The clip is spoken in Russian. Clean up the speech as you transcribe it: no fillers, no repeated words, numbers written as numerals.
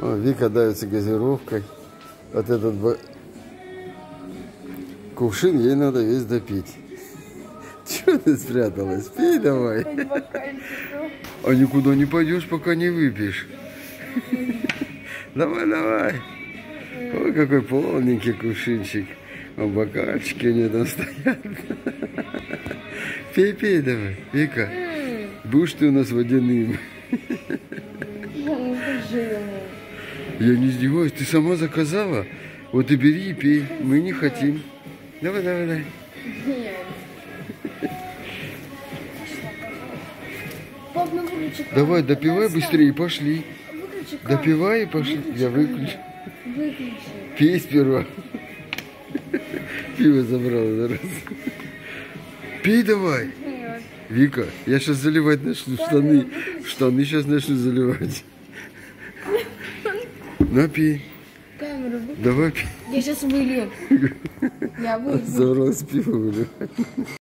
О, Вика давится газировкой. Вот этот кувшин ей надо весь допить. Чего ты спряталась? Пей давай. А никуда не пойдешь, пока не выпьешь. Давай, давай. Ой, какой полненький кувшинчик. А бокальчики у нее там стоят. Пей, пей давай, Вика. Будешь ты у нас водяным. Я не издеваюсь, ты сама заказала? Вот и бери и пей. Мы не хотим. Давай, давай, давай. Давай, допивай быстрее, пошли. Допивай и пошли. Я выключу. Пей сперва. Пиво забрала за раз. Пей давай. Вика, я сейчас заливать начну штаны. Штаны сейчас начну заливать. На, пей. Давай пей. Я сейчас вылью. Я вылью. Забралась пиво выливать.